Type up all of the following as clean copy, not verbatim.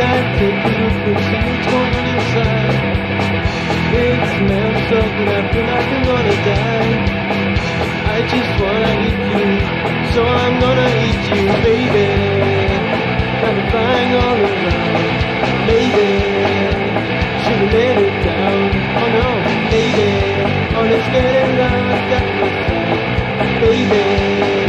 that take you to put some it's going inside. It smells so good, I feel like I'm gonna die. I just wanna eat you, so I'm gonna eat you, baby. Got me flying all around, baby. Should've let it down, oh no, baby. Oh, let's get it lost at the side, baby.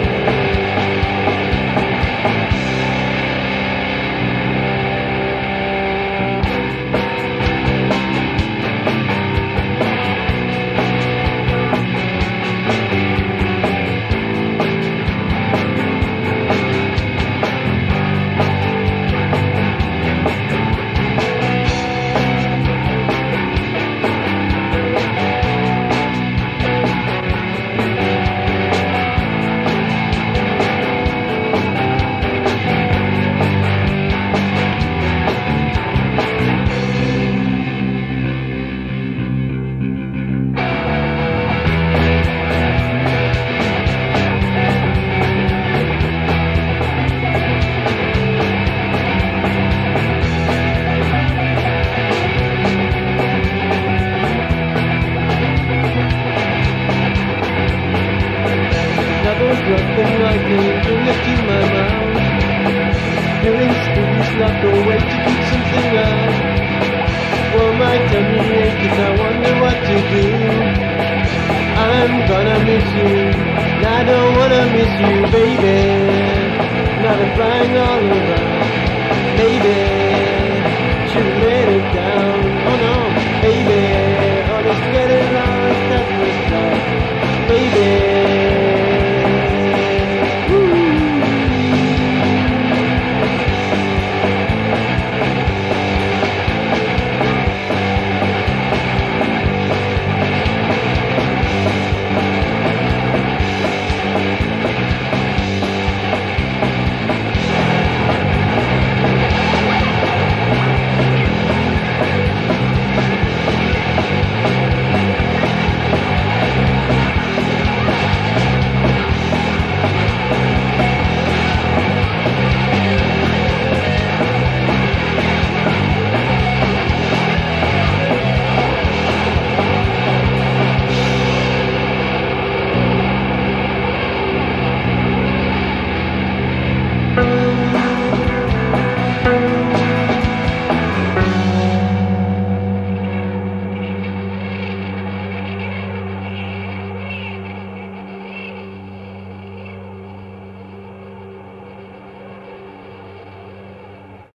Dropping lightning to lift in my mouth. Feeling squeezed like a way to keep something out. Well, my tummy aches, I wonder what to do. I'm gonna miss you, and I don't wanna miss you, baby. Now I'm flying all around, baby.